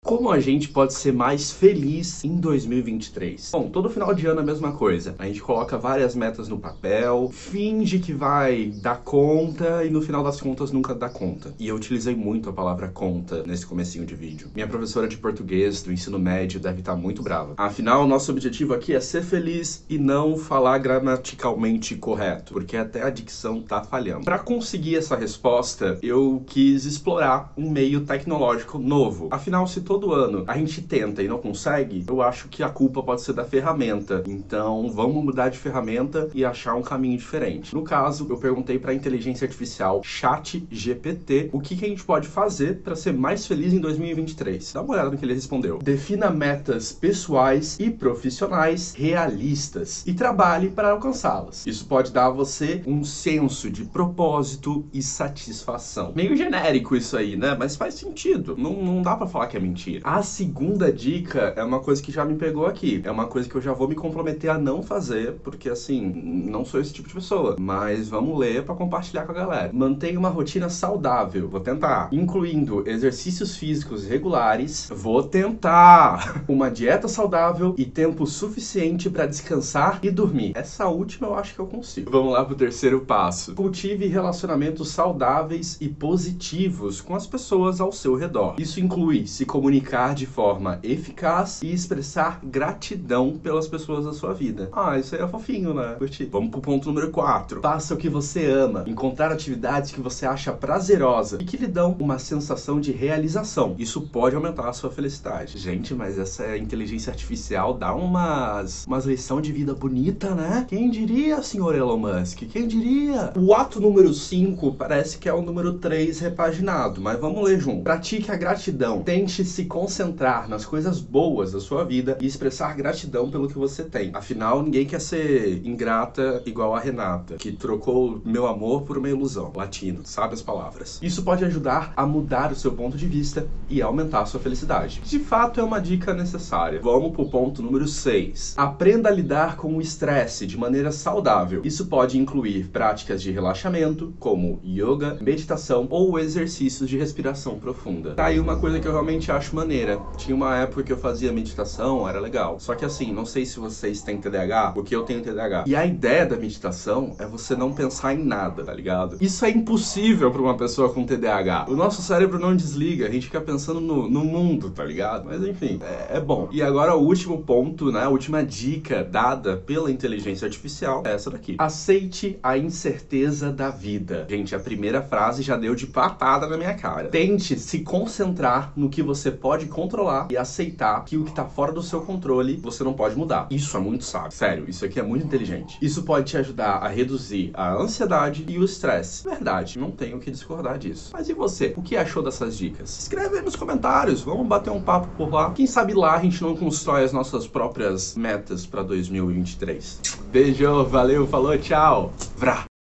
Como a gente pode ser mais feliz em 2023? Bom, todo final de ano é a mesma coisa. A gente coloca várias metas no papel, finge que vai dar conta e no final das contas nunca dá conta. E eu utilizei muito a palavra conta nesse comecinho de vídeo. Minha professora de português do ensino médio deve estar muito brava. Afinal, nosso objetivo aqui é ser feliz e não falar gramaticalmente correto, porque até a dicção tá falhando. Para conseguir essa resposta, eu quis explorar um meio tecnológico novo. Afinal, se todo ano a gente tenta e não consegue, eu acho que a culpa pode ser da ferramenta. Então, vamos mudar de ferramenta e achar um caminho diferente. No caso, eu perguntei para a inteligência artificial ChatGPT o que a gente pode fazer para ser mais feliz em 2023. Dá uma olhada no que ele respondeu. Defina metas pessoais e profissionais realistas e trabalhe para alcançá-las. Isso pode dar a você um senso de propósito e satisfação. Meio genérico isso aí, né? Mas faz sentido. Não dá para falar que é mentira. A segunda dica é uma coisa que já me pegou aqui. É uma coisa que eu já vou me comprometer a não fazer, porque assim, não sou esse tipo de pessoa. Mas vamos ler pra compartilhar com a galera. Mantenha uma rotina saudável. Vou tentar. Incluindo exercícios físicos regulares. Vou tentar. Uma dieta saudável e tempo suficiente pra descansar e dormir. Essa última eu acho que eu consigo. Vamos lá pro terceiro passo. Cultive relacionamentos saudáveis e positivos com as pessoas ao seu redor. Isso inclui se comunicar de forma eficaz e expressar gratidão pelas pessoas da sua vida. Ah, isso aí é fofinho, né? Curti. Vamos pro ponto número 4. Faça o que você ama. Encontrar atividades que você acha prazerosa e que lhe dão uma sensação de realização. Isso pode aumentar a sua felicidade. Gente, mas essa inteligência artificial dá umas lições de vida bonita, né? Quem diria, senhor Elon Musk? Quem diria? O ato número 5 parece que é o número 3 repaginado, mas vamos ler junto. Pratique a gratidão. Tente se concentrar nas coisas boas da sua vida e expressar gratidão pelo que você tem. Afinal, ninguém quer ser ingrata igual a Renata, que trocou meu amor por uma ilusão. Latino, sabe as palavras. Isso pode ajudar a mudar o seu ponto de vista e aumentar a sua felicidade. De fato, é uma dica necessária. Vamos pro ponto número 6. Aprenda a lidar com o estresse de maneira saudável. Isso pode incluir práticas de relaxamento, como yoga, meditação ou exercícios de respiração profunda. Tá aí uma coisa que eu realmente acho maneira. Tinha uma época que eu fazia meditação, era legal. Só que assim, não sei se vocês têm TDAH, porque eu tenho TDAH. E a ideia da meditação é você não pensar em nada, tá ligado? Isso é impossível pra uma pessoa com TDAH. O nosso cérebro não desliga, a gente fica pensando no mundo, tá ligado? Mas enfim, é bom. E agora o último ponto, né? A última dica dada pela inteligência artificial é essa daqui. Aceite a incerteza da vida. Gente, a primeira frase já deu de patada na minha cara. Tente se concentrar no que você pode controlar e aceitar que o que tá fora do seu controle você não pode mudar. Isso é muito sábio. Sério, isso aqui é muito inteligente. Isso pode te ajudar a reduzir a ansiedade e o estresse. Verdade, não tenho o que discordar disso. Mas e você? O que achou dessas dicas? Escreve aí nos comentários, vamos bater um papo por lá. Quem sabe lá a gente não constrói as nossas próprias metas pra 2023. Beijo, valeu, falou, tchau. Vrá!